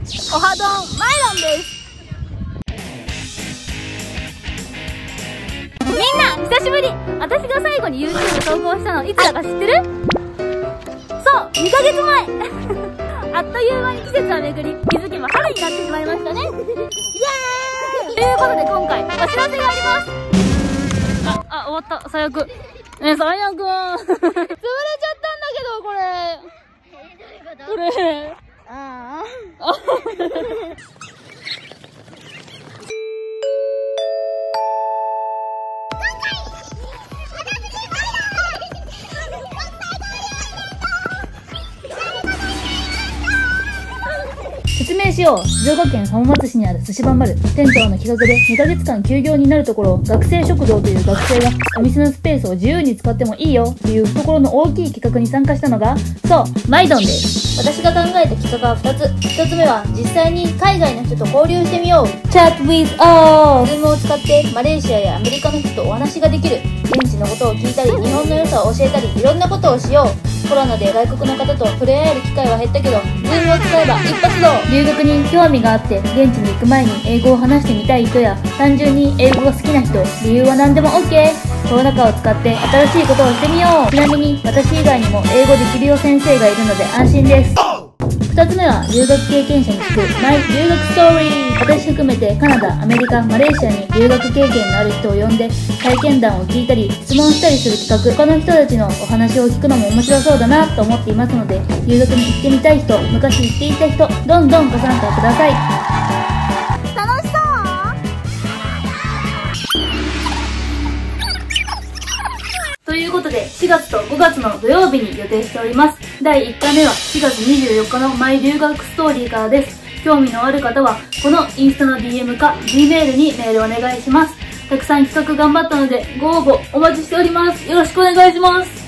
おはどんマイロンです。みんな久しぶり。私が最後に YouTube 投稿したのいつだか知ってる？そう、2ヶ月前あっという間に季節は巡り、気づけば春になってしまいましたね。イエーイということで今回お知らせがあります。終わった。最悪。最悪。潰れちゃったんだけど、これ。説明しよう。静岡県浜松市にある寿司ばん丸。店長の企画で2ヶ月間休業になるところを学生食堂という学生がお店のスペースを自由に使ってもいいよという懐の大きい企画に参加したのが、そう、マイドンです。私が考えた企画は2つ。1つ目は実際に海外の人と交流してみよう。Chat with us。Zoom を使ってマレーシアやアメリカの人とお話ができる。現地のことを聞いたり、日本の良さを教えたり、いろんなことをしよう。コロナで外国の方と触れ合える機会は減ったけど、Zoom を使えば一発動。留学に興味があって現地に行く前に英語を話してみたい人や、単純に英語が好きな人、理由は何でも OK。 コロナ禍を使って新しいことをしてみよう。ちなみに私以外にも英語できるよ先生がいるので安心です。2つ目は留学経験者に聞くマイ留学ストーリー。私含めてカナダ、アメリカ、マレーシアに留学経験のある人を呼んで体験談を聞いたり質問したりする企画。他の人たちのお話を聞くのも面白そうだなと思っていますので、留学に行ってみたい人、昔行っていた人、どんどんご参加ください。楽しそうということで、4月と5月の土曜日に予定しております。第1回目は4月24日のマイ留学ストーリーからです。興味のある方は、このインスタの DM か Gmail にメールお願いします。たくさん企画頑張ったので、ご応募お待ちしております。よろしくお願いします。